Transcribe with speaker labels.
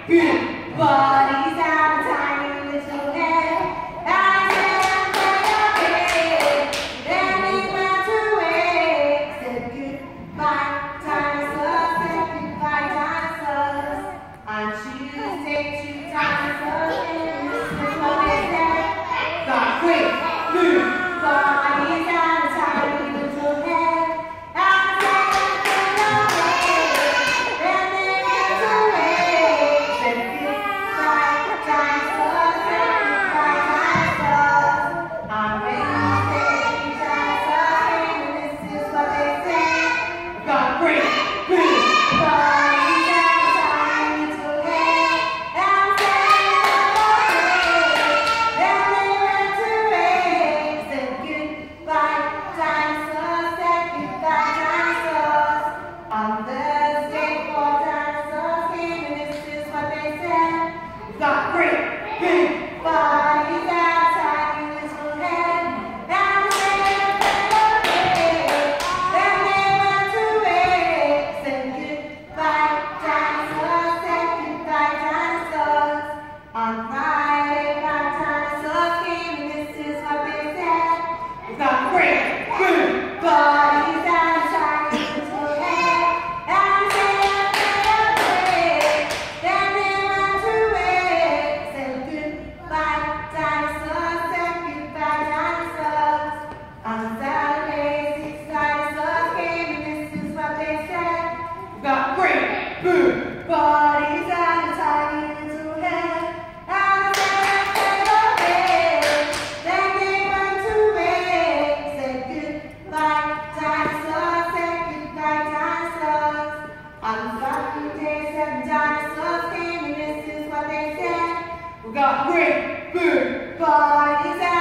Speaker 1: big bodies have a tiny little head. I said, okay, then they went away. Said goodbye, dinosaurs, said goodbye, dinosaurs. On Tuesday, two dinosaurs came, and this is what they said. Got great big bodies have a tiny little head. Got great big bodies and tiny little head, and then they went away. Said goodbye, dinosaurs, said goodbye, dinosaurs. On Friday, 5 dinosaurs came, and this is what they said. Got great big bodies and tiny little head, and then they went away. Dinosaurs, said goodbye, dinosaurs. On Saturday, 6 dinosaurs came, and this is what they said. Got great big bodies and a tiny little head. And said okay, then they went away. Said goodbye, dinosaurs, said goodbye, dinosaurs. On Saturday, 7 dinosaurs came, and this is what they said. We got great big bodies.